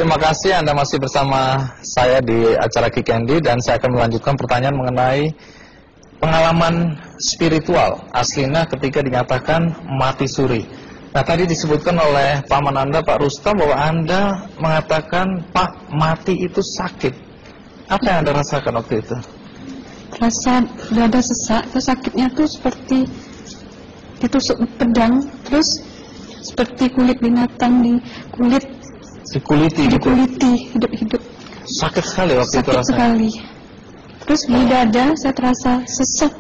Terima kasih Anda masih bersama saya di acara Kikendi, dan saya akan melanjutkan pertanyaan mengenai pengalaman spiritual aslinya ketika dinyatakan mati suri. Nah, tadi disebutkan oleh paman Anda, Pak Rustam, bahwa Anda mengatakan Pak, mati itu sakit. Apa yang Anda rasakan waktu itu? Rasa dada sesak, terus sakitnya tuh seperti ditusuk pedang, terus seperti kulit binatang dikuliti hidup-hidup. Sakit sekali waktu itu rasanya. Sakit sekali. Terus di dada saya terasa sesak.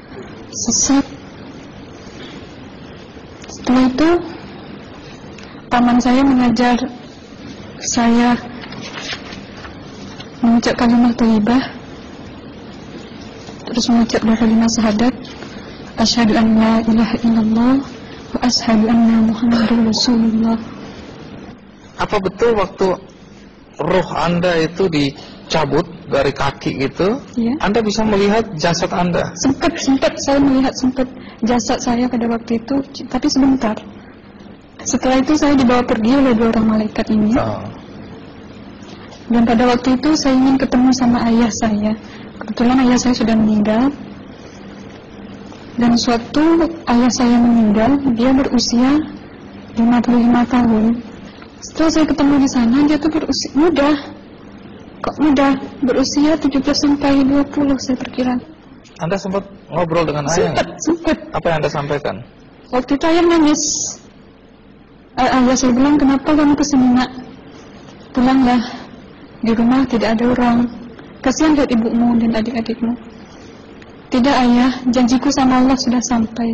Setelah itu paman saya mengajar saya mengucap kalimat thayyibah, terus mengucap dua kalimat syahadat, asyhadu an la ilaha illallah wa asyhadu anna muhammadar rasulullah. Apa betul waktu roh Anda itu dicabut dari kaki itu, ya, Anda bisa melihat jasad Anda? Sempat saya melihat jasad saya pada waktu itu, tapi sebentar. Setelah itu saya dibawa pergi oleh dua orang malaikat ini. Dan pada waktu itu saya ingin ketemu sama ayah saya. Kebetulan ayah saya sudah meninggal. Dan suatu ayah saya meninggal, dia berusia 55 tahun. Setelah saya ketemu di sana, dia tuh berusia muda. Kok muda? Berusia 17 sampai 20 saya perkira. Anda sempat ngobrol dengan ayah? Sempat. Apa yang Anda sampaikan? Waktu itu ayah nangis. Ayah saya bilang, kenapa kamu kesini nak? Pulanglah. Di rumah tidak ada orang. Kasihan lihat ibumu dan adik-adikmu. Tidak ayah, janjiku sama Allah sudah sampai.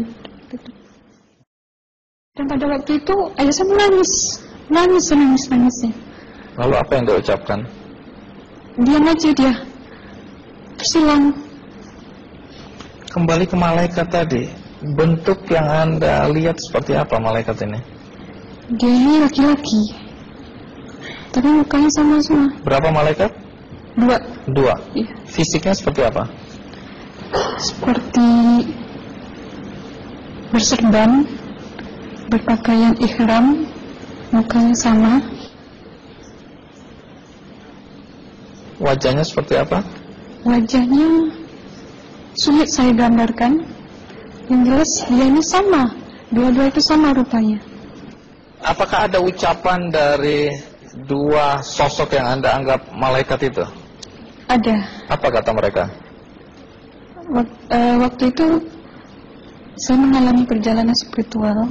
Dan pada waktu itu ayah saya menangis. Lalu apa yang dia ucapkan? Diam aja dia. Terus hilang. Kembali ke malaikat tadi, bentuk yang Anda lihat seperti apa malaikat ini? Dia ini laki-laki, tapi mukanya sama semua. Berapa malaikat? Dua. Iya. Fisiknya seperti apa? Seperti berserban, berpakaian ihram, mukanya sama. Wajahnya seperti apa? Wajahnya sulit saya gambarkan. Yang jelas dia ini sama, dua-dua itu sama rupanya. Apakah ada ucapan dari dua sosok yang Anda anggap malaikat itu? Ada. Apa kata mereka? Waktu itu saya mengalami perjalanan spiritual.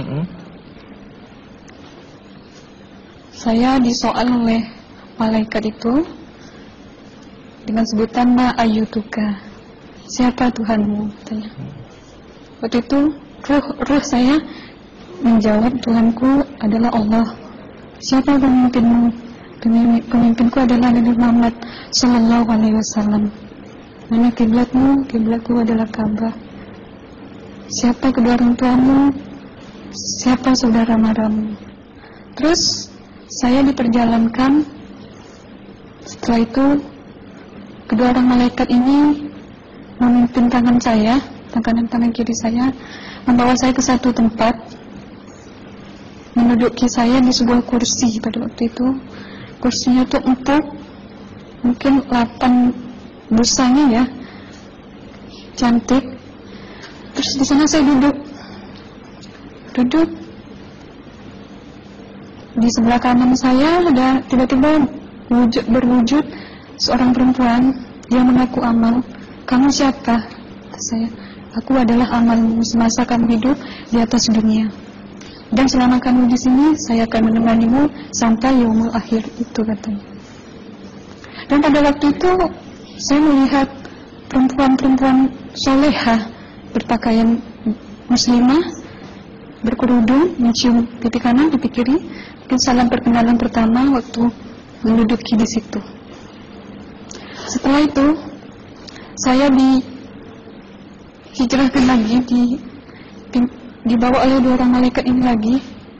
Saya disoal oleh malaikat itu dengan sebutan ma ayyutuka, siapa Tuhanmu, katanya. Waktu itu roh saya menjawab, Tuhanku adalah Allah. Siapa pemimpinmu? Pemimpinku adalah Nabi Muhammad sallallahu alaihi wasallam. Mana kiblatmu? Kiblatku adalah Ka'bah. Siapa kedua orang tuamu? Siapa saudara maramu? Terus saya diperjalankan. Setelah itu kedua orang malaikat ini memimpin tangan saya, tangan kiri saya, membawa saya ke satu tempat, menduduki saya di sebuah kursi. Pada waktu itu kursinya tuh empuk, mungkin 8 busanya ya, cantik. Terus di sana saya duduk. Di sebelah kanan saya ada tiba-tiba berwujud seorang perempuan yang mengaku amal. Kamu siapa? Kata saya. Aku adalah amalmu semasa kamu hidup di atas dunia. Dan selama kamu di sini, saya akan menemanimu sampai yaumul akhir, itu katanya. Dan pada waktu itu saya melihat perempuan-perempuan solehah berpakaian muslimah, berkerudung, mencium pipi kanan, pipi kiri. Mungkin salam perkenalan pertama waktu menduduki di situ. Setelah itu saya dihijrahkan lagi, dibawa oleh dua orang malaikat ini lagi,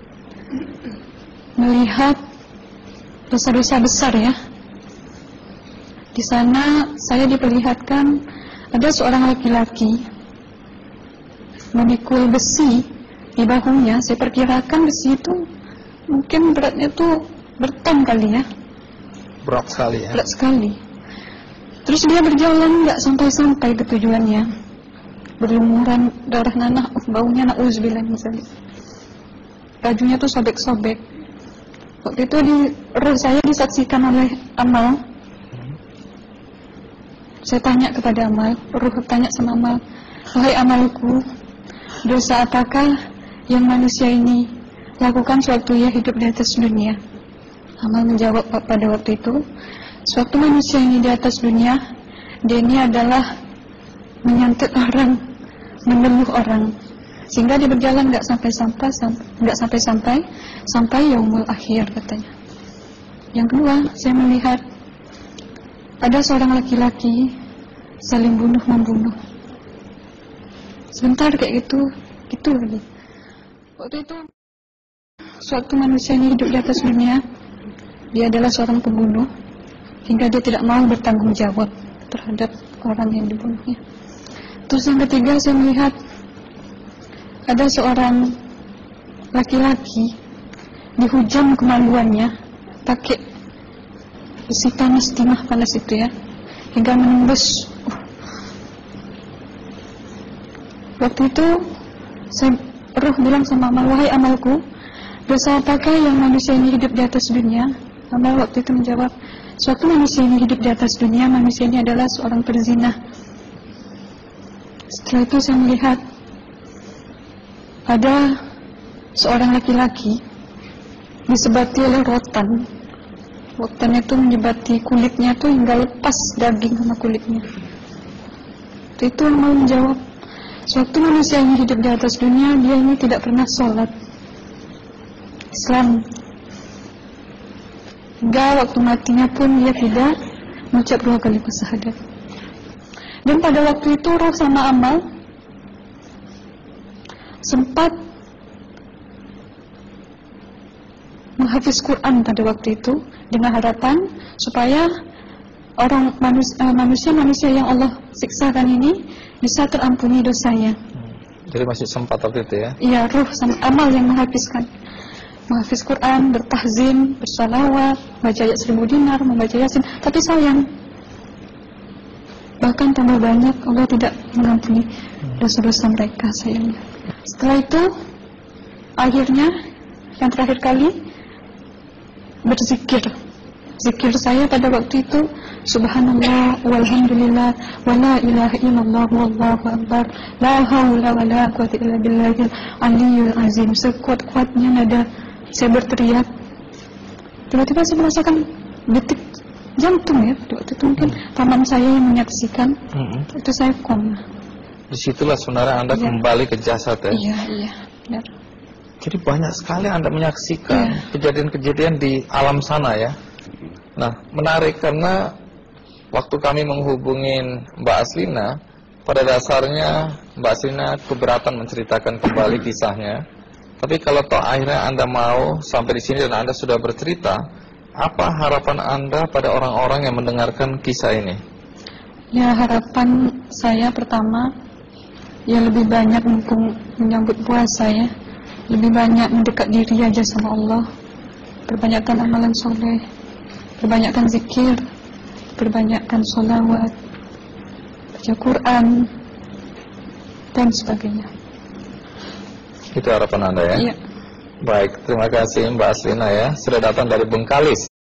melihat dosa-dosa besar ya. Di sana saya diperlihatkan ada seorang laki-laki memikul besi di bahunya. Saya perkirakan besi itu mungkin beratnya tuh berton kali ya. Berat sekali ya. Berat sekali. Terus dia berjalan nggak sampai-sampai ke tujuannya. Berlumuran darah nanah, baunya na'udzubillah misalnya. Bajunya tuh sobek-sobek. Waktu itu roh saya disaksikan oleh Amal. Saya tanya kepada Amal, roh tanya sama Amal, wahai Amalku, dosa apakah yang manusia ini lakukan sewaktu ia hidup di atas dunia? Amal menjawab pada waktu itu, sewaktu manusia ini di atas dunia, dia ini adalah menyantet orang, meneluh orang, sehingga dia berjalan nggak sampai sampai yaumul akhir katanya. Yang kedua, saya melihat ada seorang laki-laki saling bunuh-membunuh. Sebentar kayak gitu lagi. Waktu itu, suatu manusia ini hidup di atas dunia, dia adalah seorang pembunuh, hingga dia tidak mau bertanggung jawab terhadap orang yang dibunuhnya. Terus yang ketiga, saya melihat ada seorang laki-laki dihujam kemaluannya pakai besi panas, timah panas itu ya, hingga menembus. Waktu itu roh bilang sama Amal, wahai Amalku, dosa apakah yang manusia ini hidup di atas dunia? Amal waktu itu menjawab, suatu manusia ini hidup di atas dunia, manusia ini adalah seorang perzina. Setelah itu saya melihat ada seorang laki-laki disebati oleh rotan. Rotan itu menyebati kulitnya tuh hingga lepas daging sama kulitnya. Itu yang mau menjawab, suatu manusia yang hidup di atas dunia, dia ini tidak pernah sholat Islam, hingga waktu matinya pun dia tidak mengucap 2 kali syahadat. Dan pada waktu itu roh sama Amal sempat menghafiz Quran pada waktu itu dengan harapan supaya orang manusia yang Allah siksakan ini bisa terampuni dosanya. Jadi masih sempat waktu itu ya? Iya, roh sama Amal yang menghafiz Quran, bertahzim, bersalawat, baca ayat 1000 dinar, membaca Yasin. Tapi sayang, bahkan tambah banyak, Allah tidak mengampuni dosa-dosa mereka, sayangnya. Setelah itu, akhirnya yang terakhir kali berzikir. Zikir saya pada waktu itu, subhanallah, walhamdulillah, wala ilaha illallah, wallahu akbar, la haula wala quwwata illa billahil aliyyil azim. Sekuat-kuatnya nada saya berteriak. Tiba-tiba saya merasakan detik jantung ya. Waktu itu mungkin paman saya yang menyaksikan. Itu saya koma. Disitulah sebenarnya Anda kembali ke jasad ya? Iya, benar. Jadi banyak sekali Anda menyaksikan kejadian-kejadian di alam sana ya. Nah, menarik karena waktu kami menghubungin Mbak Aslina, pada dasarnya Mbak Aslina keberatan menceritakan kembali kisahnya. Tapi kalau toh akhirnya Anda mau sampai di sini dan Anda sudah bercerita, apa harapan Anda pada orang-orang yang mendengarkan kisah ini? Ya, harapan saya pertama, ya lebih banyak mumpung menyambut puasa ya, lebih banyak mendekat diri aja sama Allah, perbanyakkan amalan soleh, perbanyakkan zikir, perbanyakkan sholawat, baca Quran, dan sebagainya. Itu harapan Anda ya? Iya. Baik, terima kasih Mbak Aslina ya, sudah datang dari Bengkalis.